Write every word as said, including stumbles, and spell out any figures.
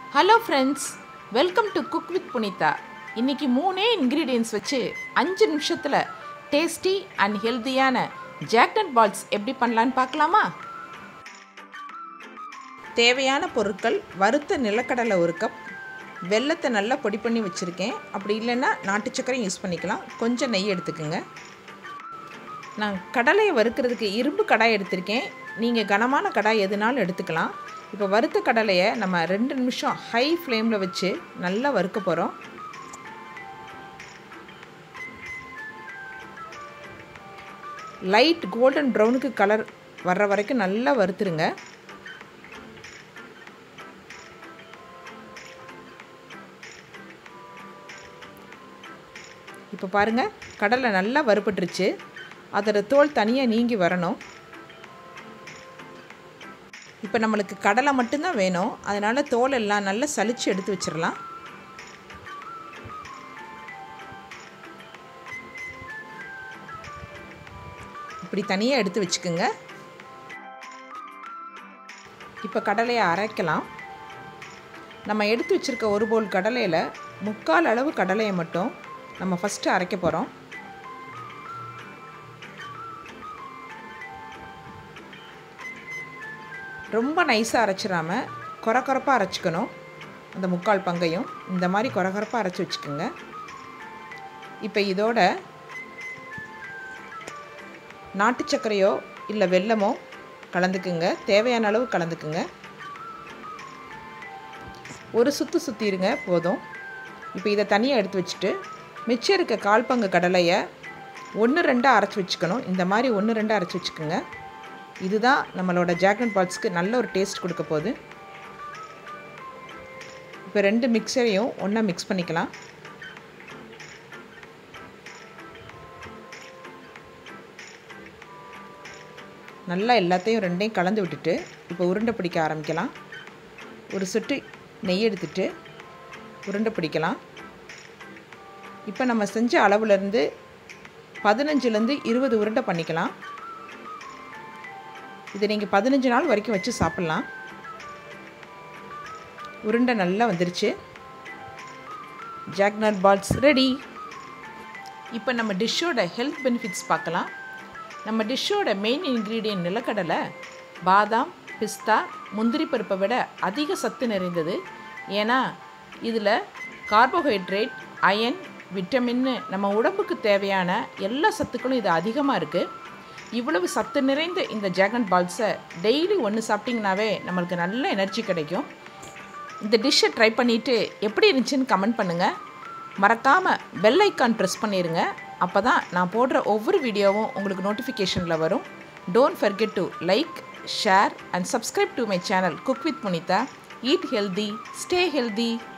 Hello friends, welcome to Cook with Punitha. இன்னைக்கு மூணே ingredients வச்சு அஞ்சு நிமிஷத்துல tasty and healthyயான Jagnut balls எப்படி பண்ணலாம்னு பார்க்கலாமா? தேவையான பொருட்கள் வறுத்த நிலக்கடலை ஒரு கப், வெல்லத்தை நல்லா பொடி பண்ணி வச்சிருக்கேன். அப்படி இல்லைன்னா நாட்டு சர்க்கரை யூஸ் பண்ணிக்கலாம். கொஞ்சம் நெய் எடுத்துக்கோங்க. நான் கடலையை வறுக்கிறதுக்கு இரும்பு கடாய் எடுத்திருக்கேன். நீங்கள் கனமான கடாய் எதுனாலும் எடுத்துக்கலாம். இப்போ வறுத்த கடலையை நம்ம ரெண்டு நிமிஷம் ஹை ஃப்ளேமில் வச்சு நல்லா வறுக்க போகிறோம். லைட் கோல்டன் ப்ரௌனுக்கு கலர் வர்ற வரைக்கும் நல்லா வறுத்துருங்க. இப்போ பாருங்கள், கடலை நல்லா வறுபட்டுருச்சு. அதோட தோல் தனியாக நீங்கி வரணும். இப்போ நம்மளுக்கு கடலை மட்டும்தான் வேணும், அதனால் தோல் எல்லாம் நல்லா சலிச்சு எடுத்து வச்சிடலாம். இப்படி தனியாக எடுத்து வச்சுக்கோங்க. இப்போ கடலையை அரைக்கலாம். நம்ம எடுத்து வச்சுருக்க ஒரு போல் கடலையில் முக்கால் அளவு கடலையை மட்டும் நம்ம ஃபஸ்ட்டு அரைக்க போகிறோம். ரொம்ப நைஸாக அரைச்சிடாமல் கொர கொரப்பாக அரைச்சிக்கணும். அந்த முக்கால் பங்கையும் இந்த மாதிரி கொர கொரப்பாக அரைச்சி வச்சுக்கோங்க. இப்போ இதோட நாட்டு சர்க்கரையோ இல்லை வெல்லமோ கலந்துக்குங்க. தேவையான அளவு கலந்துக்குங்க. ஒரு சுற்று சுற்றிடுங்க போதும். இப்போ இதை தனியாக எடுத்து வச்சுட்டு மிச்சம் இருக்க கால் பங்கு கடலையை ஒன்று ரெண்டாக அரைச்சி வச்சுக்கணும். இந்த மாதிரி ஒன்று ரெண்டாக அரைச்சி வச்சுக்கோங்க. இதுதான் நம்மளோட ஜாக்னட் பால்ஸ்க்கு நல்ல ஒரு டேஸ்ட் கொடுக்க போகுது. இப்போ ரெண்டு மிக்சரையும் ஒன்றா மிக்ஸ் பண்ணிக்கலாம். நல்லா எல்லாத்தையும் ரெண்டையும் கலந்து விட்டுட்டு இப்போ உருண்டை பிடிக்க ஆரம்பிக்கலாம். ஒரு சொட்டு நெய் எடுத்துட்டு உருண்டை பிடிக்கலாம். இப்போ நம்ம செஞ்ச அளவுலேருந்து பதினஞ்சுலேருந்து இருபது உருண்டை பண்ணிக்கலாம். இதை நீங்கள் பதினஞ்சு நாள் வரைக்கும் வச்சு சாப்பிட்லாம். உருண்டை நல்லா வந்துருச்சு. ஜாக்னட் பால்ஸ் ரெடி. இப்போ நம்ம டிஷ்ஷோட ஹெல்த் பெனிஃபிட்ஸ் பார்க்கலாம். நம்ம டிஷ்ஷோட மெயின் இன்க்ரீடியன்ட் நிலக்கடலை பாதாம், பிஸ்தா, முந்திரி பருப்பை விட அதிக சத்து நிறைந்தது. ஏன்னா இதில் கார்போஹைட்ரேட், அயன், விட்டமின்னு நம்ம உடம்புக்கு தேவையான எல்லா சத்துக்களும் இது அதிகமாக இருக்குது. இவ்வளவு சத்து நிறைந்த இந்த ஜாக்னட் பால்ஸை டெய்லி ஒன்று சாப்பிட்டிங்கனாவே நம்மளுக்கு நல்ல எனர்ஜி கிடைக்கும். இந்த டிஷ்ஷை ட்ரை பண்ணிவிட்டு எப்படி இருந்துச்சுன்னு கமெண்ட் பண்ணுங்கள். மறக்காமல் பெல் ஐக்கான் ப்ரெஸ் பண்ணிடுங்க. அப்போ தான் நான் போடுற ஒவ்வொரு வீடியோவும் உங்களுக்கு நோட்டிஃபிகேஷனில் வரும். Don't forget to like, share and subscribe to my channel cook with Punitha. Eat healthy, stay healthy.